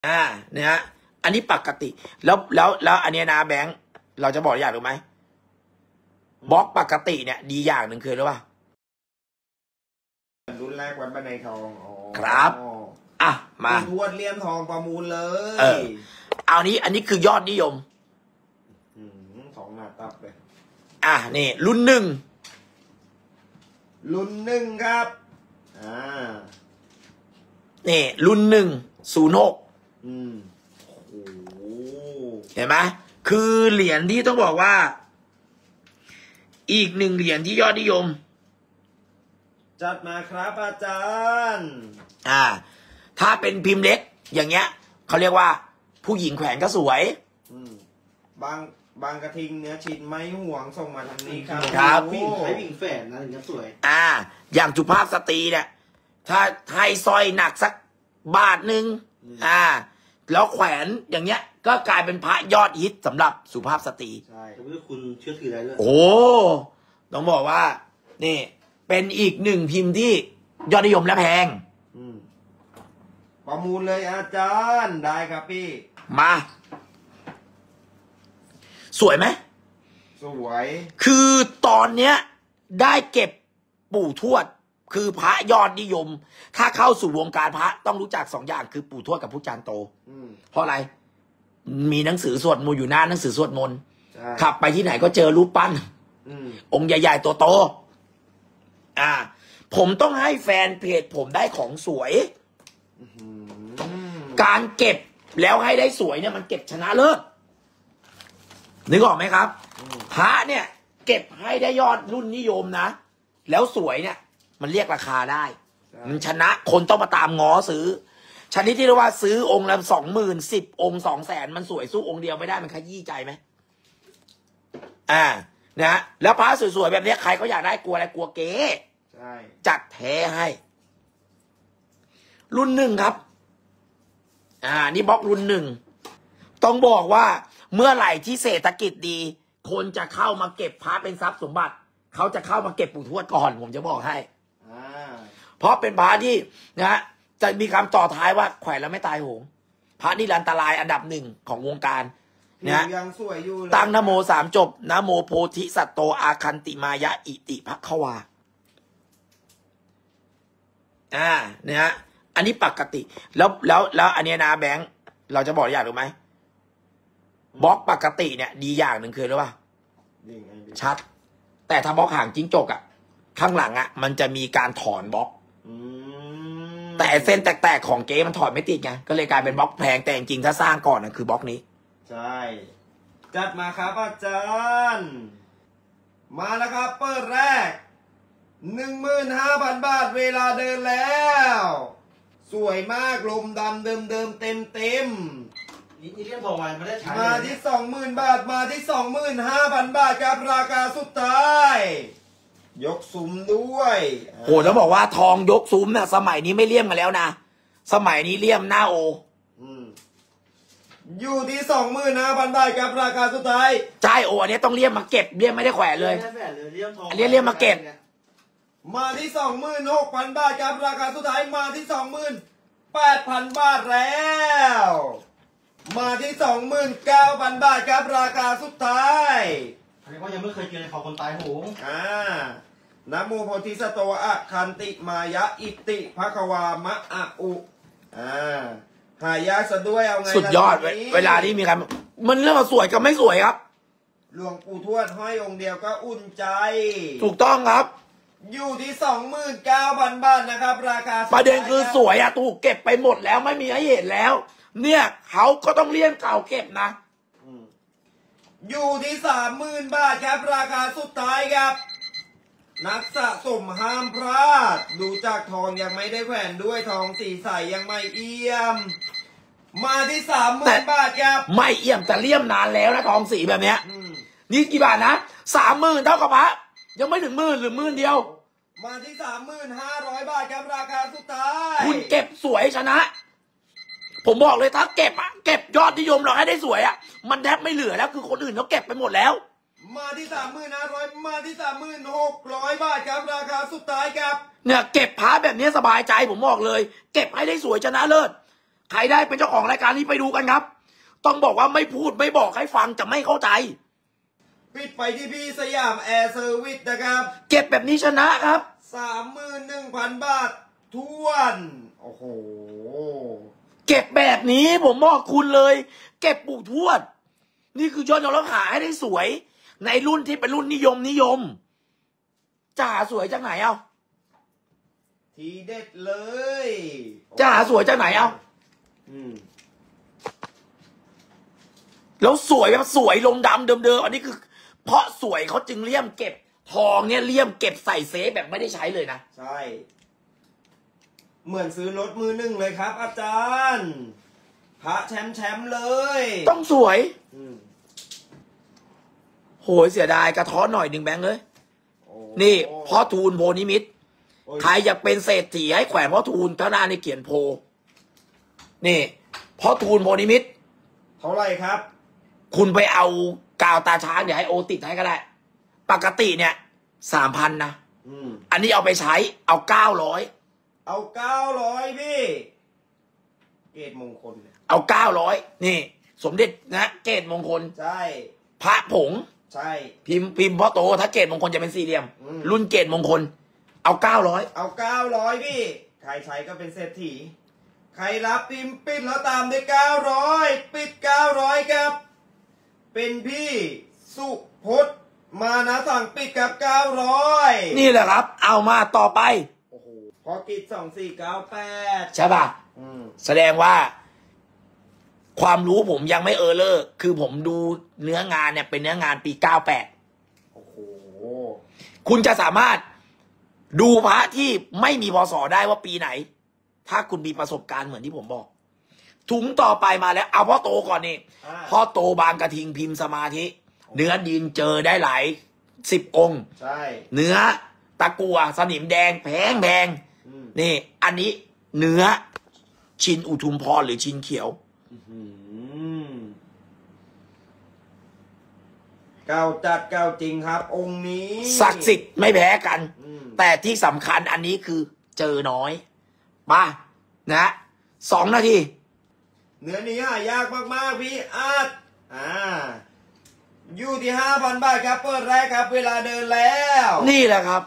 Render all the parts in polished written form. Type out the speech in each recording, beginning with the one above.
เนี่ยฮะอันนี้ปกติแล้วอันนี้นะแบงค์เราจะบอกอย่างหรือไหมบล็อกปกติเนี่ยดีอย่างหนึ่งคือหรือเปล่ารุ่นแรกวัดบันไดทองครับมาทวดเลี่ยมทองประมูลเลยเอาอันนี้คือยอดนิยมของหน้าตับเลยนี่รุ่นหนึ่งครับนี่รุ่น106เห็นไหมคือเหรียญที่ต้องบอกว่าอีกหนึ่งเหรียญที่ยอดนิยมจัดมาครับอาจารย์ถ้าเป็นพิมพ์เล็กอย่างเงี้ยเขาเรียกว่าผู้หญิงแขวนก็สวยบางกระทิงเนื้อชิ้นไม่ห่วงส่งมาทางนี้ครับผู้หญิงใช้วิ่งแฝดนะถึงจะสวยอย่างสุภาพสตรีเนี่ยถ้าให้สร้อยหนักสักบาทหนึ่งแล้วแขวนอย่างเงี้ยก็กลายเป็นพระยอดฮิตสำหรับสุภาพสตรีใช่แต่ว่าคุณเชื่อถือได้ด้วยต้องบอกว่านี่เป็นอีกหนึ่งพิมพ์ที่ยอดนิยมและแพงประมูลเลยอาจารย์ได้ครับพี่มาสวยไหมสวยคือตอนเนี้ยได้เก็บปู่ทวดคือพระยอดนิยมถ้าเข้าสู่วงการพระต้องรู้จัก2 อย่างคือปู่ทวดกับผู้จารย์โตเพราะอะไรมีหนังสือสวดมนต์อยู่หน้าหนังสือสวดมนต์ขับไปที่ไหนก็เจอรูปปั้นองค์ใหญ่ๆตัวโตผมต้องให้แฟนเพจผมได้ของสวยการเก็บแล้วให้ได้สวยเนี่ยมันเก็บชนะเลิศนึกออกไหมครับพระเนี่ยเก็บให้ได้ยอดรุ่นนิยมนะแล้วสวยเนี่ยมันเรียกราคาได้มันชนะคนต้องมาตามง้อซื้อชนิดที่เรียกว่าซื้อองค์ละ20,000 10 องค์200,000มันสวยสู้องค์เดียวไม่ได้มันขยี้ใจไหมนะแล้วพระสวยๆแบบนี้ใครก็อยากได้กลัวอะไรกลัวเก๋จัดแท้ให้รุ่น1ครับนี่บล็อกรุ่น1ต้องบอกว่าเมื่อไหร่ที่เศรษฐกิจดีคนจะเข้ามาเก็บพระเป็นทรัพย์สมบัติเขาจะเข้ามาเก็บปู่ทวดก่อนผมจะบอกให้เพราะเป็นพระที่จะมีคำต่อท้ายว่าแขวนแล้วไม่ตายโหงพระนิรันตรายอันดับ1ของวงการยังสวยอยู่ตั้งนะโม3 จบนะโมโพธิสัตโตอาคันติมายะอิติภควาอันนี้ปกติแล้วอันนี้นะแบงค์เราจะบอกอย่างหรือไหมบล็อกปกติเนี่ยดีอย่างหนึ่งคือหรือเปล่าชัดแต่ถ้าบล็อกห่างจิ้งจกข้างหลังมันจะมีการถอนบล็อกแต่เส้นแตกๆของเก๊มันถอดไม่ติดไงก็เลยกลายเป็นบล็อกแพงแต่จริงๆถ้าสร้างก่อนคือบล็อกนี้ใช่จัดมาครับอาจารย์มาแล้วครับเปิดแรก 15,000 บาทเวลาเดินแล้วสวยมากลมดำเดิมเต็มนี่เรียกทองไม่ได้ใช้มาที่ 20,000 บาทมาที่ 25,000 บาทครับราคาสุดท้ายยกซุ้มด้วยต้องบอกว่าทองยกซุ้มเนี่ยสมัยนี้ไม่เลี่ยมกันแล้วนะสมัยนี้เลี่ยมหน้าโออยู่ที่ 25,000 บาทครับราคาสุดท้ายใช่อันนี้ต้องเลี่ยมมาเก็บเลี่ยมไม่ได้แขวนเลยอันนี้เลี่ยมมาเก็บมาที่ 26,000 บาทครับราคาสุดท้ายมาที่ 28,000 บาทแล้วมาที่ 29,000 บาทครับราคาสุดท้ายอันนี้ก็ยังไม่เคยเจอเขาคนตายโหงนะโมโพธิสัตโตอะคันติมายะอิติภความะอะอุหายากซะด้วยเอาไงสุดยอดเวลาที่มีการมันเรื่องสวยกับไม่สวยครับหลวงปู่ทวดห้อยองค์เดียวก็อุ่นใจถูกต้องครับอยู่ที่ 29,000 บาทนะครับราคาประเด็นคือสวยถูกเก็บไปหมดแล้วไม่มีให้เห็นแล้วเนี่ยเขาก็ต้องเลี่ยมเก่าเก็บนะอยู่ที่ 30,000 บาทครับราคาสุดท้ายครับนักสะสมห้ามพลาดดูจากทองยังไม่ได้แขวนด้วยทองสีใสยังไม่เอี่ยมมาที่ 30,000 บาทครับไม่เอี่ยมแต่เลี่ยมนานแล้วนะทองสีแบบเนี้ยนี่กี่บาทนะ 30,000 เท่ากับพระยังไม่ถึง10,000หรือ10,000เดียวมาที่ 3,500 บาทครับราคาสุดท้ายคุณเก็บสวยชนะผมบอกเลยถ้าเก็บเก็บยอดนิยมเราให้ได้สวยมันแทบไม่เหลือแล้วคือคนอื่นเขาเก็บไปหมดแล้วมาที่ 3,500 มาที่ 3,600 บาทครับราคาสุดท้ายครับเนี่ยเก็บพระแบบนี้สบายใจผมบอกเลยเก็บให้ได้สวยชนะเลิศใครได้เป็นเจ้าของรายการนี้ไปดูกันครับ ต้องบอกว่าไม่พูดไม่บอกให้ฟังจะไม่เข้าใจปิดไปที่พี่สยามแอร์เซอร์วิสนะครับเก็บแบบนี้ชนะครับ 31,000 บาททวน โอ้โหเก็บแบบนี้ผมบอกคุณเลย เก็บปู่ทวด นี่คือยอดเราขายให้ได้สวย ในรุ่นที่เป็นรุ่นนิยมจะหาสวยจากไหนเอาทีเด็ดเลยจะหาสวยจากไหนเอา แล้วสวยแบบสวยลงดำเดิมๆอันนี้คือ เพราะสวยเขาจึงเลี่ยมเก็บทองเนี่ยเลี่ยมเก็บใส่เซฟแบบไม่ได้ใช้เลยนะใช่ เหมือนซื้อรถมือหนึ่งเลยครับ อาจารย์ พระแชมป์เลยต้องสวยโหยเสียดายกระท้อนหน่อยหนึ่งแบงค์เลย นี่พ่อทูลโพนิมิตรใครอยากเป็นเศรษฐีให้แขวนพ่อทูลข้างหน้าในเขียนโพนี่พ่อทูลโพนิมิตรเท่าไหร่ครับคุณไปเอากาวตาช้างเดี๋ยวให้โอติดให้ก็ได้ ปกติเนี่ย3,000นะอันนี้เอาไปใช้เอา900 เอา900พี่ เกตมงคลเอา900นี่ สมเด็จนะเกตมงคลใช่พระผงใช่พิมพ์พ่อโตถ้าเกตมงคลจะเป็นสี่เหลี่ยม รุ่นเกตมงคล เอา900 เอา900พี่ ใครใช้ก็เป็นเศรษฐี ใครรับพิมพ์ปิดแล้วตามด้วย900ปิด900ครับ เป็นพี่สุพจน์มานะสั่งปิดกับ900 นี่แหละครับ เอามาต่อไปโอ้โหพอกิจ2498 ใช่ป่ะแสดงว่า ความรู้ผมยังไม่เลอร์คือผมดูเนื้องานเนี่ยเป็นเนื้องานปี98 โอ้โหคุณจะสามารถดูพระที่ไม่มีพศได้ว่าปีไหน ถ้าคุณมีประสบการณ์เหมือนที่ผมบอก ถุงต่อไปมาแล้วเอาพ่อโตก่อนนี่พ่อโตบางกระทิงพิมพ์สมาธิเนื้อดินเจอได้หลาย10 องค์ใช่เนื้อตะกั่วสนิมแดงแพงนี่อันนี้เนื้อชินอุทุมพรหรือชินเขียวเก้าจัดเก้าจริงครับ องค์นี้ศักดิ์สิทธิ์ไม่แพ้กันแต่ที่สำคัญอันนี้คือเจอน้อยมานะ2 นาทีเนื้อนี้หายากมากๆพี่อาร์ตอยู่ที่ 5,000 บาทครับเปิดแรกครับเวลาเดินแล้วนี่แหละครับ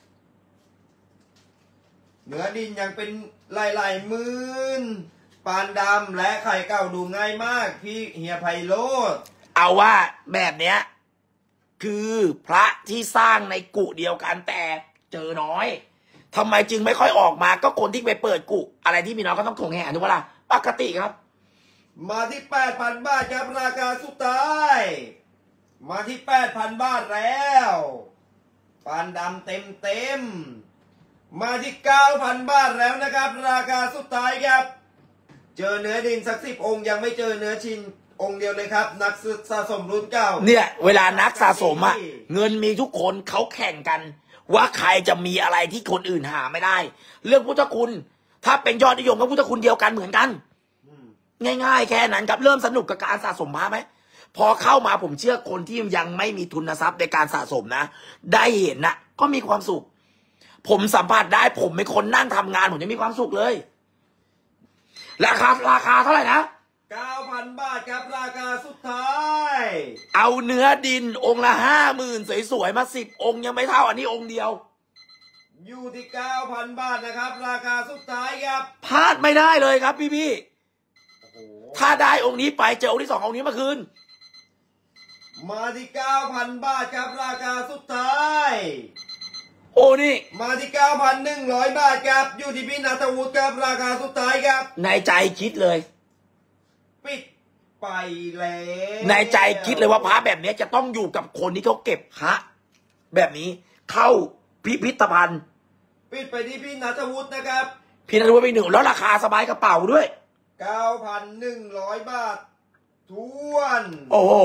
เนื้อดินยังเป็นหลายๆหมื่นปานดำและไข่เก่าดูง่ายมากพี่เฮียไพโรจน์เอาว่าแบบเนี้ยคือพระที่สร้างในกุเดียวกันแต่เจอน้อยทำไมจึงไม่ค่อยออกมาก็คนที่ไปเปิดกุอะไรที่มีน้อยก็ต้องถงแห่ถูกปะล่ะปกติครับมาที่ 8,000 บาทครับราคาสุดท้าย มาที่ 8,000 บาทแล้วปานดำเต็มมาที่ 9,000 บาทแล้วนะครับราคาสุดท้ายครับเจอเนื้อดินสัก10 องค์ยังไม่เจอเนื้อชินองค์เดียวเลยครับนักสะสมรุ่นเก่าเนี่ยเวลานักสะสมอะเงินมีทุกคนเขาแข่งกันว่าใครจะมีอะไรที่คนอื่นหาไม่ได้เรื่องพุทธคุณถ้าเป็นยอดนิยมก็พุทธคุณเดียวกันเหมือนกันง่ายๆแค่นั้นครับเริ่มสนุกกับการสะสมพระไหมพอเข้ามาผมเชื่อคนที่ยังไม่มีทุนทรัพย์ในการสะสมนะได้เห็นนะก็มีความสุขผมสัมผัสได้ผมเป็นคนนั่งทำงานผมจะมีความสุขเลยราคาเท่าไหร่นะ 9,000 บาทครับราคาสุดท้ายเอาเนื้อดินองค์ละ50,000สวยๆมา10 องค์ยังไม่เท่าอันนี้องค์เดียวอยู่ที่ 9,000 บาทนะครับราคาสุดท้ายครับพลาดไม่ได้เลยครับพี่ถ้าได้องค์นี้ไปเจอองค์ที่2องค์นี้มาคืนมาที่ 9,000 บาทครับราคาสุดท้ายโอ้นี่มาที่ 9,100 บาทครับอยู่ที่พี่ณัฐวุฒิครับราคาสุดท้ายครับในใจคิดเลยปิดไปแล้วในใจคิดเลยว่าพระแบบนี้จะต้องอยู่กับคนที่เขาเก็บพระแบบนี้เข้าพิพิธภัณฑ์ปิดไปที่พี่ณัฐวุฒินะครับพี่ณัฐวุฒิไป1แล้วราคาสบายกระเป๋าด้วย 9,100 บาททวนโอ้โห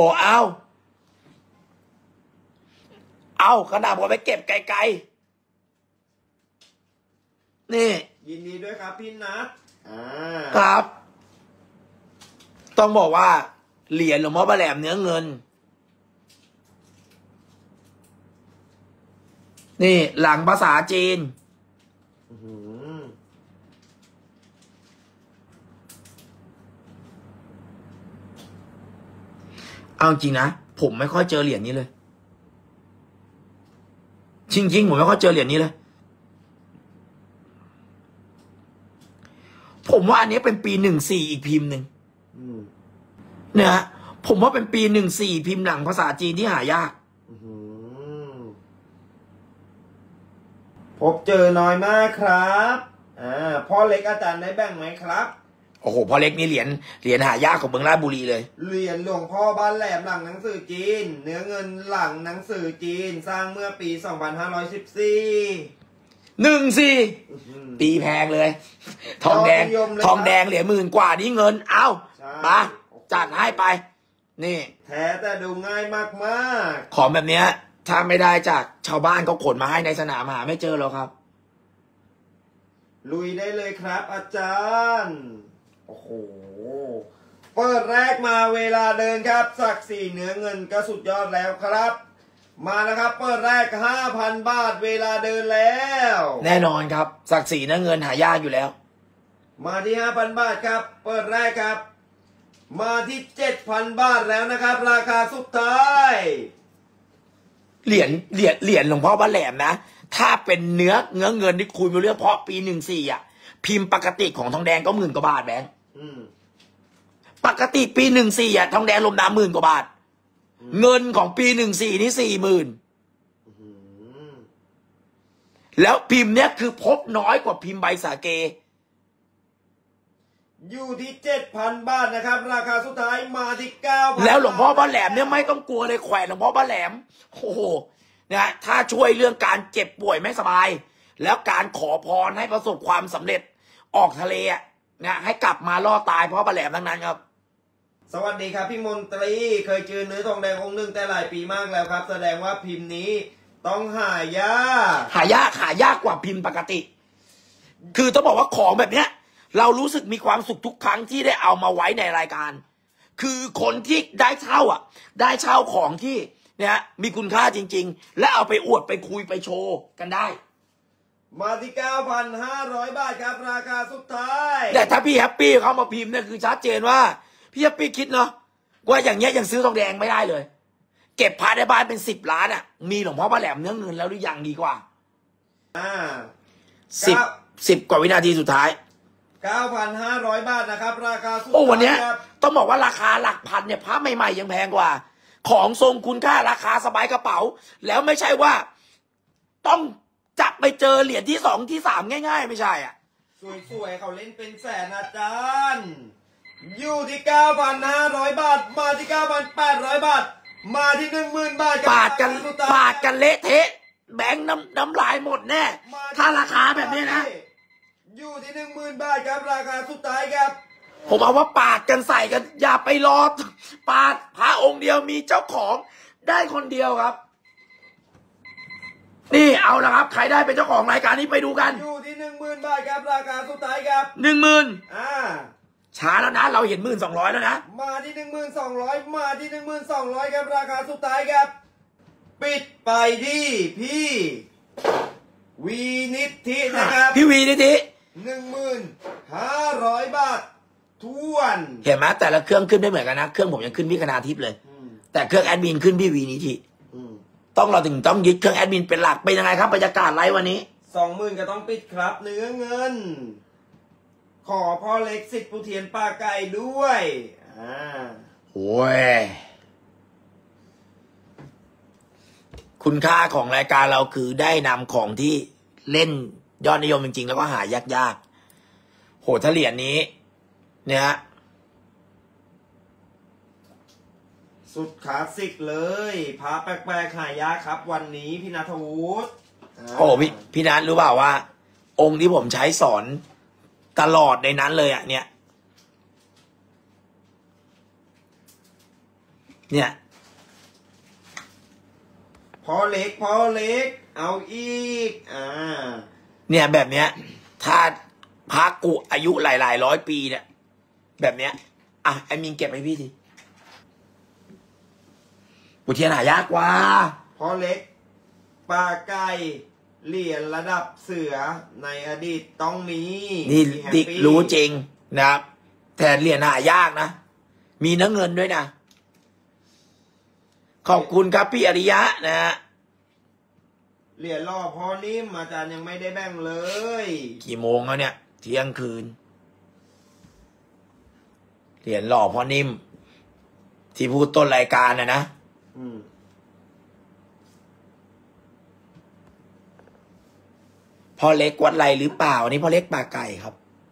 เอาขนาดผมไปเก็บไกลๆนี่ยินดีด้วยครับพี่นัทครับต้องบอกว่าเหรียญหลวงพ่อพระแหลมเนื้อเงินนี่หลังภาษาจีนเอาจริงนะผมไม่ค่อยเจอเหรียญนี้เลยจริงๆผมไม่ค่อยเจอเหรียญนี้เลยผมว่าอันนี้เป็นปี14อีกพิมพ์หนึ่งเนี่ยผมว่าเป็นปี14พิมพ์หนังภาษาจีนที่หายากพบเจอน้อยมากครับพ่อเล็กอาจารย์ได้แบ่งไหมครับโอ้โหพ่อเล็กนี่เหรียญหายากของเมืองราชบุรีเลยเหรียญหลวงพ่อบ้านแหลมหลังหนังสือจีนเนื้อเงินหลังหนังสือจีนสร้างเมื่อปี2514 ปีแพงเลยทองแดงเหรียญ10,000 กว่านี่เงินเอามาจัดให้ไปนี่แท้แต่ดูง่ายมากๆของแบบเนี้ยถ้าไม่ได้จากชาวบ้านเขาขนมาให้ในสนามหาไม่เจอหรอกครับลุยได้เลยครับอาจารย์โอ้โหเปิดแรกมาเวลาเดินครับศักดิ์ศรีเนื้อเงินก็สุดยอดแล้วครับมานะครับเปิดแรก 5,000 บาทเวลาเดินแล้วแน่นอนครับศักดิ์ศรีเนื้อเงินหายากอยู่แล้วมาที่ 5,000 บาทครับเปิดแรกครับมาที่ 7,000 บาทแล้วนะครับราคาสุดท้ายเหรียญหลวงพ่อบ้านแหลมนะถ้าเป็นเนื้อเงินที่คุยมาเรื่องเพราะปี14อ่ะพิมพ์ปกติของทองแดงก็10,000 กว่าบาทแบงค์ปกติปี14อ่ะทองแดงลมน้ำ10,000 กว่าบาทเงินของปี14นี่40,000แล้วพิมพ์เนี้ยคือพบน้อยกว่าพิมพ์ใบสาเกอยู่ที่ 7,000 บาทนะครับราคาสุดท้ายมาที่ 9,000 แล้วหลวงพ่อบ้านแหลมเนี่ยไม่ต้องกลัวเลยแขวนหลวงพ่อบ้านแหลมโอ้โหนะถ้าช่วยเรื่องการเจ็บป่วยไม่สบายแล้วการขอพรให้ประสบความสำเร็จออกทะเลอ่ะนะให้กลับมารอดตายเพราะบ้านแหลมทั้งนั้นครับสวัสดีครับพี่มนตรีเคยเจอเนื้อทองแดงองค์หนึ่งแต่หลายปีมากแล้วครับแสดงว่าพิมพ์นี้ต้องหายากกว่าพิมพ์ปกติคือต้องบอกว่าของแบบเนี้ยเรารู้สึกมีความสุขทุกครั้งที่ได้เอามาไว้ในรายการคือคนที่ได้เช่าได้เช่าของที่เนี่ยมีคุณค่าจริงๆและเอาไปอวดไปคุยไปโชว์กันได้มาที่ 9,500 บาทครับราคาสุดท้ายแต่ถ้าพี่แฮปปี้เขามาพิมพ์เนี่ยคือชัดเจนว่าพี่แฮปปี้คิดเนาะว่าอย่างเงี้ยยังซื้อทองแดงไม่ได้เลยเก็บพาในบ้านเป็น10 ล้านอ่ะมีหลวงพ่อบ้านแหลมเนื้อเงินแล้วหรือยังดีกว่า10 กว่าวินาทีสุดท้าย 9,500 บาทนะครับราคาสุดท้ายโอ้วันนี้ต้องบอกว่าราคาหลักพันเนี่ยพระใหม่ๆยังแพงกว่าของทรงคุณค่าราคาสบายกระเป๋าแล้วไม่ใช่ว่าต้องจับไปเจอเหรียญที่2ที่3ง่ายๆไม่ใช่อ่ะสวยๆเขาเล่นเป็นแสนอาจารย์อยู่ที่ 9,500 บาทมาที่ 9,800 บาทมาที่ 10,000 บาทปาดกันเละเทะแบงค์น้ำลายหมดแน่ถ้าราคาแบบนี้นะอยู่ที่ 10,000 บาทครับราคาสุดท้ายครับผมเอาว่าปาดกันใส่กันอย่าไปรอปาดพระองค์เดียวมีเจ้าของได้คนเดียวครับนี่เอาละครับใครได้เป็นเจ้าของรายการนี้ไปดูกันอยู่ที่ 10,000 บาทครับราคาสุดท้ายครับ 10,000ช้าแล้วนะเราเห็น1,200แล้วนะมาที่ 1,200 มาที่ 1,200 ครับราคาสุดท้ายครับปิดไปที่พี่วีนิธินะครับพี่วีนิธิ 1,500 บาททวนเห็นไหมแต่ละเครื่องขึ้นไม่เหมือนกันนะเครื่องผมยังขึ้นพี่คณาทิพย์เลยแต่เครื่องแอดมินขึ้นพี่วีนิธิเราถึงต้องยึดเครื่องแอดมินเป็นหลักเป็นยังไงครับบรรยากาศไลฟ์วันนี้ 20,000 ก็ต้องปิดครับเนื้อเงินขอพ่อเล็กสิทธิ์ผู้เทียนป้าไก่ด้วยโอ้ยคุณค่าของรายการเราคือได้นำของที่เล่นยอดนิยมจริงๆแล้วก็หายากๆโหถ้าเหรียญนี้เนี่ยสุดคลาสสิกเลยพระแปลกๆหายากครับวันนี้พี่ณัฐวุฒิโอ้พี่นัทรู้เปล่าว่าองค์ที่ผมใช้สอนตลอดในนั้นเลยอ่ะเนี่ยพอเล็กเอาอีกเนี่ยแบบเนี้ยถ้าพระกุอายุหลายร้อยปีเนี่ยแบบเนี้ยไอ้มิงเก็บให้พี่ทีอุเทียนหายากกว่าพอเล็กปลาไก่เหรียญระดับเสือในอดีตต้องมีนี่ดิรู้จริงนะครับแต่เหรียญหายากนะมีเนื้อเงินด้วยนะขอบคุณครับพี่อริยะนะฮะเหรียญหล่อพอนิ่มอาจารย์ยังไม่ได้แบ่งเลยกี่โมงแล้วเนี่ยเที่ยงคืนเหรียญหล่อพ่อนิ่ม ที่พูดต้นรายการนะ พ่อเล็กวัดไรหรือเปล่านี่พ่อเล็กปากไก่ครับ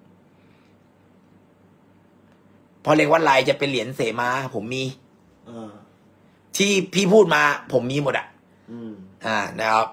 พ่อเล็กวัดไรจะเป็นเหรียญเสมาผมมีที่พี่พูดมาผมมีหมดนะครับ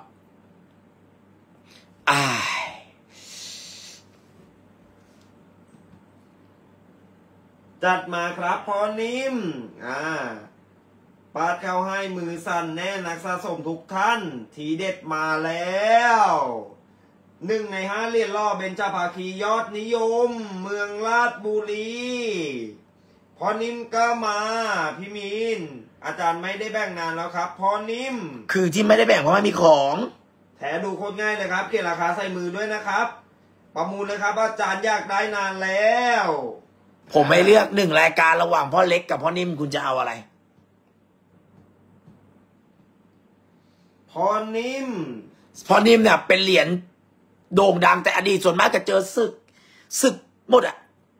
จัดมาครับพอนิ่มปาดเข้าให้มือสั่นแน่นักสะสมทุกท่านทีเด็ดมาแล้ว1 ใน 5เหรียญหล่อเบญจภาคียอดนิยมเมืองราชบุรีพอนิ่มก็มาพี่มีนอาจารย์ไม่ได้แบ่งนานแล้วครับพอนิ่มคือที่ไม่ได้แบ่งเพราะไม่มีของแถดูโคตรง่ายเลยครับเขียนราคาใส่มือด้วยนะครับประมูลเลยครับอาจารย์อยากได้นานแล้วผมไม่เลือก1 รายการระหว่างพ่อเล็กกับพ่อนิ่มคุณจะเอาอะไรพ่อนิ่มเนี่ยเป็นเหรียญโด่งดังแต่อดีตส่วนมากจะเจอศึกหมด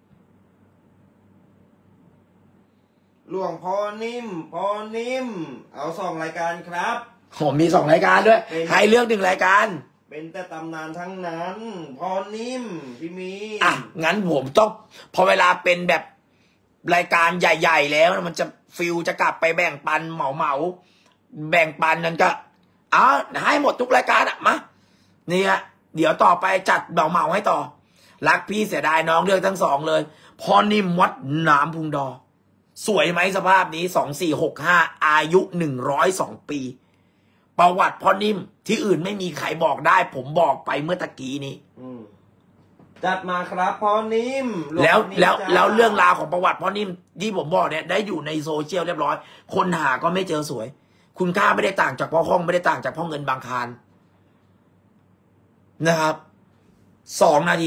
หลวงพ่อนิ่มเอา2 รายการครับผมมี2 รายการด้วยให้เลือก1 รายการเป็นแต่ตำนานทั้งนั้นพ่อนิ่มพี่มีงั้นผมต้องพอเวลาเป็นแบบรายการใหญ่ๆแล้วมันจะฟิลจะกลับไปแบ่งปันเหมาแบ่งปันนั้นก็ให้หมดทุกรายการมาเนี่ยเดี๋ยวต่อไปจัดเหมาให้ต่อรักพี่เสียดายน้องเลือกทั้ง2เลยพ่อนิ่มวัดน้ำพุงดอสวยไหมสภาพนี้2465อายุ102 ปีประวัติพ่อนิ่มที่อื่นไม่มีใครบอกได้ผมบอกไปเมื่อตะกี้นี้จัดมาครับพ่อนิ่มแล้วเรื่องราวของประวัติพ่อนิ่มที่ผมบอกเนี่ยได้อยู่ในโซเชียลเรียบร้อยคนหาก็ไม่เจอสวยคุณค่าไม่ได้ต่างจากพ่อห้องไม่ได้ต่างจากพ่อเงินบางคารนะครับ2 นาที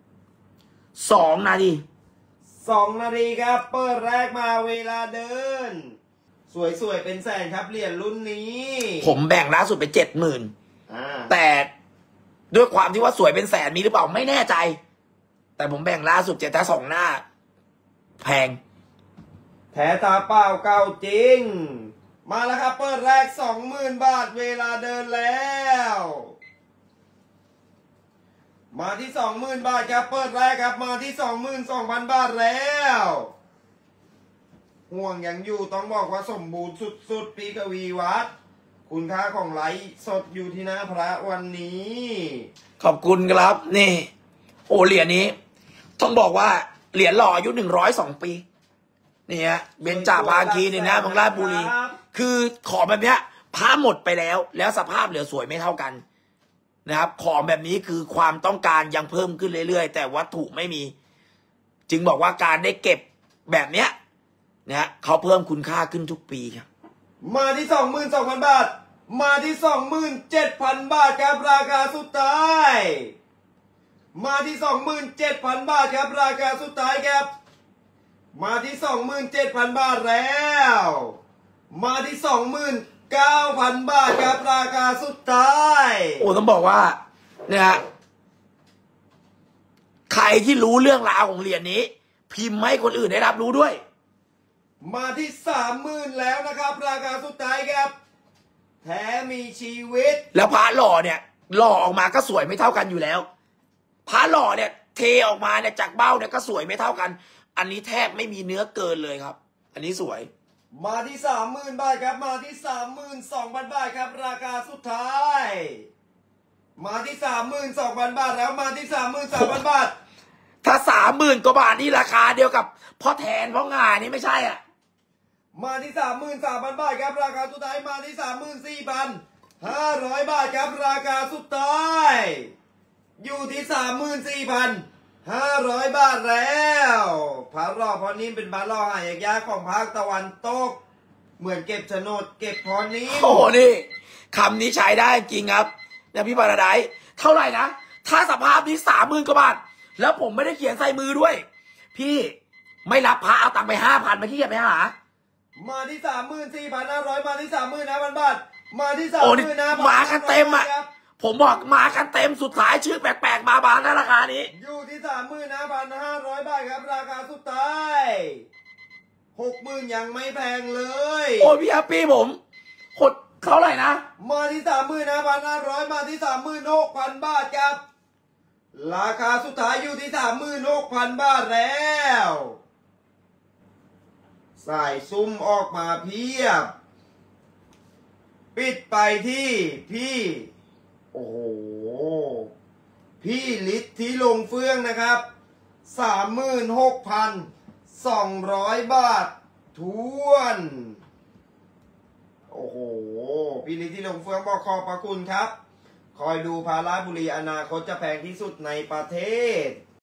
ครับเปิดแรกมาเวลาเดินสวยๆเป็นแสนครับเหรียญรุ่นนี้ผมแบ่งล่าสุดไป70,000แต่ด้วยความที่ว่าสวยเป็นแสนมีหรือเปล่าไม่แน่ใจแต่ผมแบ่งล่าสุด7 ถ้า 2 หน้าแพงแถตาเปล่าเก่าจริงมาแล้วครับเปิดแรก 20,000 บาทเวลาเดินแล้วมาที่ 20,000 บาทครับเปิดแรกครับมาที่ 22,000 บาทแล้วห่วงยังอยู่ต้องบอกว่าสมบูรณ์สุดๆพี่กวีวัฒน์คุณค่าของไลฟ์สดอยู่ที่หน้าพระวันนี้ขอบคุณครับนี่โอเหรียญนี้ต้องบอกว่าเหรียญหล่ออายุ102 ปีนี่ฮะเบญจภาคีเนี่ยนะบางราชบุรีคือของแบบเนี้ยพระหมดไปแล้วสภาพเหลือสวยไม่เท่ากันนะครับของแบบนี้คือความต้องการยังเพิ่มขึ้นเรื่อยๆแต่วัตถุไม่มีจึงบอกว่าการได้เก็บแบบเนี้ยนะเขาเพิ่มคุณค่าขึ้นทุกปีครับมาที่ 22,000 บาทมาที่ 27,000 บาทครับราคาสุดท้ายมาที่ 27,000 บาทครับราคาสุดท้ายครับมาที่ 27,000 บาทแล้วมาที่ 29,000 บาทครับราคาสุดท้ายต้องบอกว่าเนี่ยใครที่รู้เรื่องราวของเหรียญนี้พิมพ์ให้คนอื่นได้รับรู้ด้วยมาที่ 30,000 แล้วนะครับราคาสุดท้ายครับแท้มีชีวิตแล้วพระหล่อเนี่ยหล่อออกมาก็สวยไม่เท่ากันอยู่แล้วพระหล่อเนี่ยเทออกมาเนี่ยจากเบ้าเนี่ยก็สวยไม่เท่ากันอันนี้แทบไม่มีเนื้อเกินเลยครับอันนี้สวยมาที่ 30,000 บาทครับมาที่ 32,000 บาทครับราคาสุดท้ายมาที่ 32,000 บาทแล้วมาที่ 33,000 บาทถ้า 30,000 กว่าบาทนี่ราคาเดียวกับพ่อแทนพ่องานนี่ไม่ใช่มาที่ 33,000 บาทครับราคาสุดท้ายมาที่ 34,500 บาทครับราคาสุดท้ายอยู่ที่ 34,500 บาทแล้วพระหล่อพอนิ่มเป็นพระหล่อหายากของภาคตะวันตกเหมือนเก็บโฉนดเก็บพอนิ่มนี่คำนี้ใช้ได้จริงครับนะพี่ปาราไดซ์เท่าไหร่นะถ้าสภาพนี้ 30,000 กว่าบาทแล้วผมไม่ได้เขียนใส่มือด้วยพี่ไม่รับพระเอาตังค์ไป 5,000มาที่จะไปหามาที่ 34,500 มาที่ 35,000 บาท มาที่โอ้นี่ 35,000 มากันเต็มอะครับผมบอกมากันเต็มสุดท้ายชื่อแปลกๆมาบานแล้วราคานี้อยู่ที่ 35,500 บาทครับราคาสุดท้าย 60,000ยังไม่แพงเลยโอ้ยพี่แฮปปี้ผมหดเท่าไหร่นะมาที่ 35,500 มาที่ 36,000 บาทครับ ราคาสุดท้ายอยู่ที่ 36,000 บาทแล้ว ใส่ซุ้มออกมาเพียบ ปิดไปที่พี่ โอ้โห พี่ลิศที่ลงเฟืองนะครับ 36,200 บาททวน โอ้โห พี่ลิศที่ลงเฟืองบอกขอบพระคุณครับ คอยดูพาราบุรีอนาคตจะแพงที่สุดในประเทศ